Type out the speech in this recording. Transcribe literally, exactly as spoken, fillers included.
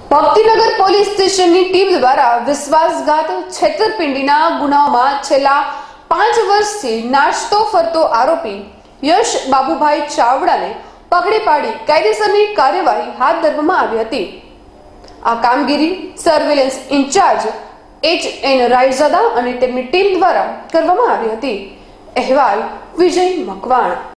Bhaktinagar police સ્ટેશનની team દ્વારા વિશ્વાસઘાત છેતરપિંડીના ગુનાઓમાં છેલ્લા પાંચ વર્ષથી નાસ્તો ફરતો આરોપી યશ બાબુભાઈ ચાવડાને પકડી પાડી કાયદેસરની કાર્યવાહી હાથ ધરવામાં આવી હતી। આ કામગીરી surveillance incharge H N Raizada અને તેમની ટીમ દ્વારા કરવામાં આવી હતી। અહેવાલ વિજય મકવાણ।